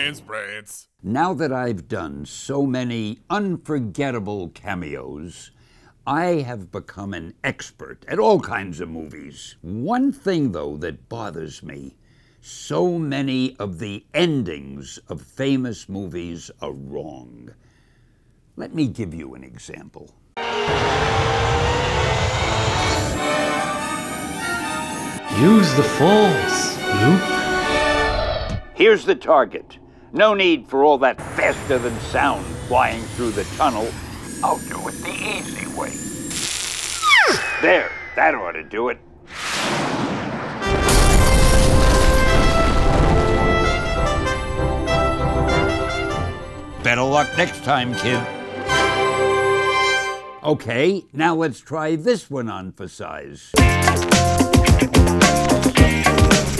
Rants. Now that I've done so many unforgettable cameos, I have become an expert at all kinds of movies. One thing, though, that bothers me, so many of the endings of famous movies are wrong. Let me give you an example. Use the Force, Luke. Here's the target. No need for all that faster-than-sound flying through the tunnel. I'll do it the easy way. There, that ought to do it. Better luck next time, kid. Okay, now let's try this one on for size.